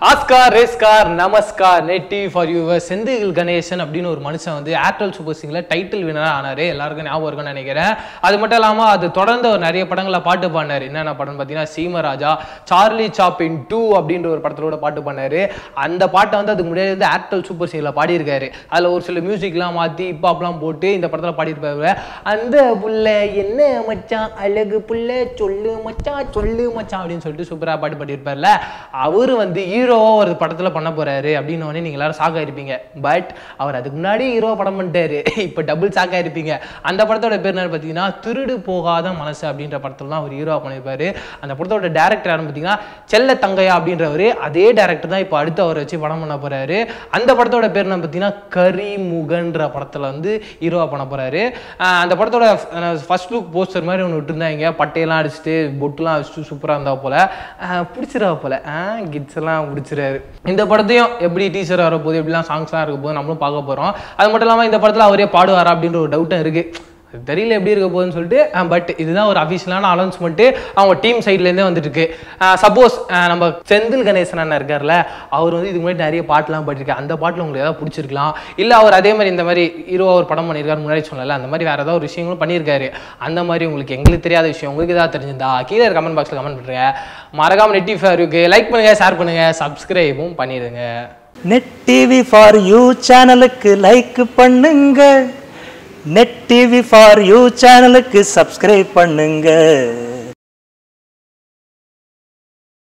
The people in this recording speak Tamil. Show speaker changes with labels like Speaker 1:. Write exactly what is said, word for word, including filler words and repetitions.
Speaker 1: ஆஸ்கார் ரேஸ்கார் நமஸ்கார் நெட்டி ஃபார் யூ செந்தில் கணேசன் அப்படின்னு ஒரு மனுஷன் வந்து ஏர்டெல் சூப்பர் சிங்கர்ல டைட்டில் வினராக ஆனாரு. எல்லாருக்கும் ஞாபகம் இருக்குன்னு நினைக்கிறேன். அது மட்டும் இல்லாமல் அது தொடர்ந்து ஒரு நிறைய படங்களை பாட்டு பாடினார். என்னென்ன படம் பார்த்தீங்கன்னா Seema Raja, Charlie Chaplin two அப்படின்ற ஒரு படத்தோட பாட்டு பாடினாரு. அந்த பாட்டை வந்து அதுக்கு முன்னாடி வந்து ஏர்டெல் சூப்பர் சிங்கர்ல பாடியிருக்காரு. அதில் ஒரு சில மியூசிக்லாம் மாற்றி ஹிப்ஹாப்லாம் போட்டு இந்த படத்தில் பாடியிருப்பாரு. அந்த புள்ள என்ன மச்சான் அழகு புள்ள சொல்லு மச்சான் சொல்லு மச்சான் அப்படின்னு சொல்லிட்டு சூப்பராக பாட்டு பாடியிருப்பார்ல. அவரு வந்து ஹீரோவா ஒரு படத்துல பண்ண போறாரு அப்படின்னு உடனே நீங்க எல்லாரும் ஷாக் ஆயிருப்பீங்க. பட் அவர் அதுக்கு முன்னாடி ஹீரோவா படம் பண்ணிட்டாரு. இப்ப டபுள் ஷாக் ஆயிருப்பீங்க. அந்த படத்தோட பேர் என்ன பார்த்தீங்கன்னா திருடு போகாத மனசு அப்படின்ற படத்துல தான் அவர் ஹீரோவா பண்ணியிருப்பாரு. அந்த படத்தோட டேரக்டர் யாருன்னு பார்த்தீங்கன்னா செல்ல தங்கையா அப்படின்றவரு. அதே டேரக்டர் தான் இப்போ அடுத்து அவரை வச்சு படம் பண்ண போறாரு. அந்த படத்தோட பேர் என்ன பார்த்தீங்கன்னா கரி முகன்ற படத்துல வந்து ஹீரோவா பண்ண போறாரு. அந்த படத்தோட ஃபர்ஸ்ட் லுக் போஸ்டர் மாதிரி ஒன்று விட்டுருந்தாங்க. பட்டையெல்லாம் அடிச்சுட்டு பொட்டுலாம் வச்சுட்டு சூப்பராக இருந்தா போல பிடிச்சிருவா போல கிட்ஸ் எல்லாம் பிடிச்சிருக்காரு. இந்த படத்தையும் எப்படி டீச்சர் வர போது எப்படிலாம் சாங்ஸ்லாம் இருக்க போது நம்மளும் பார்க்க போறோம். அது மட்டும் இல்லாமல் இந்த படத்தில் அவரே பாடுவாரா அப்படின்ற ஒரு டவுட்டும் இருக்கு. தெரியல எப்படி இருக்க போகுதுன்னு சொல்லிட்டு. பட் இதுதான் ஒரு அஃபிஷியலான அனௌன்ஸ்மெண்ட்டு அவங்க டீம் சைட்லேருந்தே வந்துட்டு இருக்கு. சப்போஸ் நம்ம செந்தில் கணேசன் அண்ணன் இருக்கார்ல, அவர் வந்து இதுக்கு முன்னாடி நிறைய பாட்டுலாம் பாட்டிருக்காரு. அந்த பாட்டில் உங்களுக்கு ஏதாவது பிடிச்சிருக்கலாம். இல்லை அவர் அதே மாதிரி இந்த மாதிரி ஹீரோவா ஒரு படம் பண்ணியிருக்காரு முன்னாடி சொல்லல, அந்த மாதிரி வேற ஏதாவது ஒரு விஷயங்களும் பண்ணியிருக்காரு. அந்த மாதிரி உங்களுக்கு எங்களுக்கு தெரியாத விஷயம் உங்களுக்கு ஏதாவது தெரிஞ்சிருந்தா கீழே கமெண்ட் பாக்ஸில் கமெண்ட் பண்ணுறேங்க. மறக்காம நெட்டி ஃபார் யூக்கு லைக் பண்ணுங்க, ஷேர் பண்ணுங்க, சப்ஸ்கிரைபும் பண்ணிடுங்க.
Speaker 2: நெட்டிவி ஃபார் யூ சேனலுக்கு லைக் பண்ணுங்க. நெட் டிவி ஃபார் யூ சேனலுக்கு சப்ஸ்கிரைப் பண்ணுங்க.